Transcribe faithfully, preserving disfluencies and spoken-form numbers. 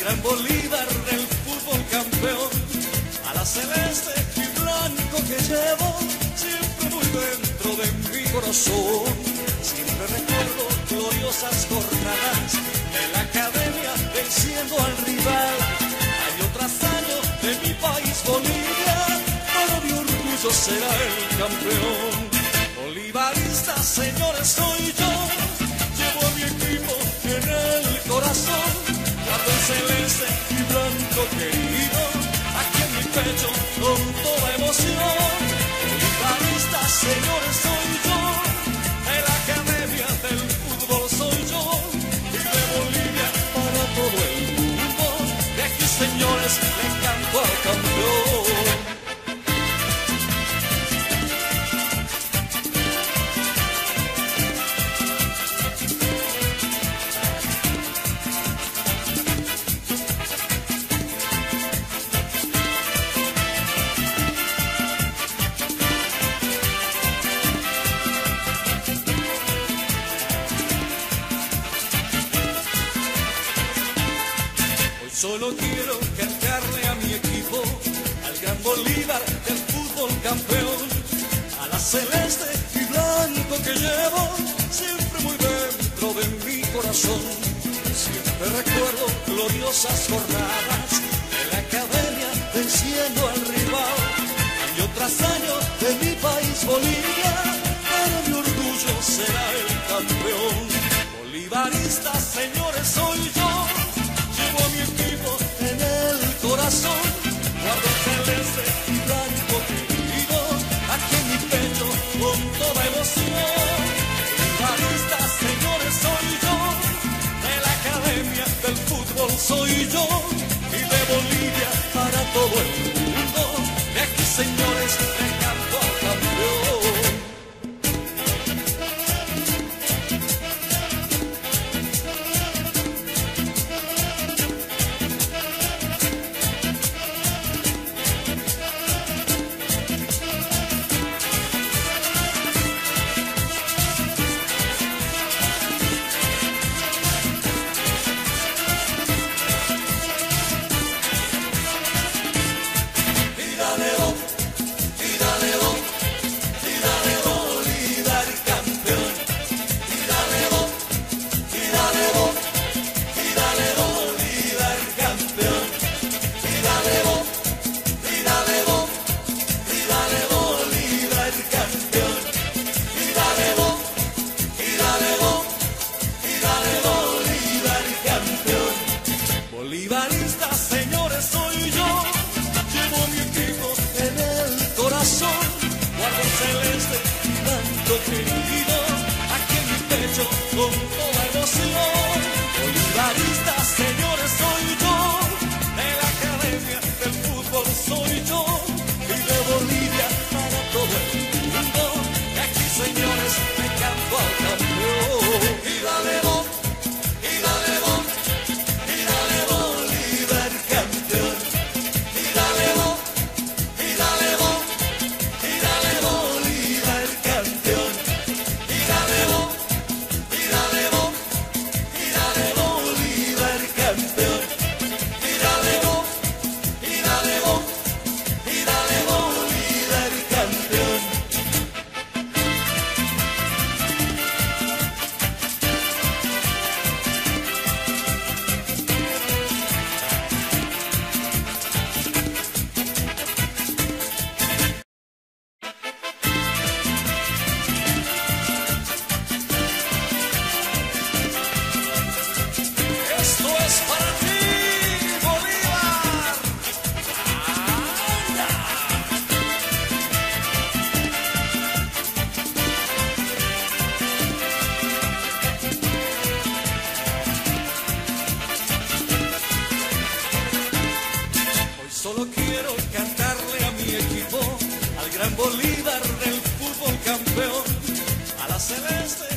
gran Bolívar del fútbol campeón, a la celeste y blanco que llevo siempre muy dentro de mi corazón. Siempre recuerdo gloriosas jornadas de la academia venciendo al rival. Año tras año de mi país Bolivia, para mi orgullo será el campeón. Bolivarista, señores, soy yo, llevo a mi equipo en el corazón. Guardo el celeste y blanco querido aquí en mi pecho con toda emoción. Bolivarista, señores, soy yo, de la academia del fútbol soy yo, y de Bolivia para todo el mundo. De aquí, señores, le canto al campeón. Solo quiero cantarle a mi equipo, al gran Bolívar del fútbol campeón, a la celeste y blanco que llevo siempre muy dentro de mi corazón. Siempre recuerdo gloriosas jornadas de la academia venciendo al rival. Año tras año de mi país Bolivia, para mi orgullo será el campeón. Bolivarista, señores, soy yo, llevo a mi equipo en el corazón. Guardo el celeste y blanco querido aquí en mi pecho con toda emoción. Bolivarista, señores, soy yo, de la academia del fútbol soy yo, y de Bolivia para todo el mundo. De aquí, señores, le canto al campeón. Bolivarista, señores, soy yo, llevo mi equipo en el corazón. Guardo el celeste y blanco querido aquí en mi pecho con toda emoción. Bolivarista, señores, soy yo, de la academia del fútbol soy yo, y de Bolivia para todo el mundo. Y aquí, señores, me canto al campeón. Y dale, Bo, y dale, Bo, y dale, Bolívar campeón. Y dale, Bo, y dale, Bo, y dale, Bolívar campeón. Y dale, Bo, y dale, Bo, y dale, Bolívar campeón. Y dale, Bo, y dale, Bo, y dale, Bolívar campeón. Esto es para ti, Bolívar. ¡Anda! Hoy solo quiero cantarle a mi equipo, al gran Bolívar del fútbol campeón, a la celeste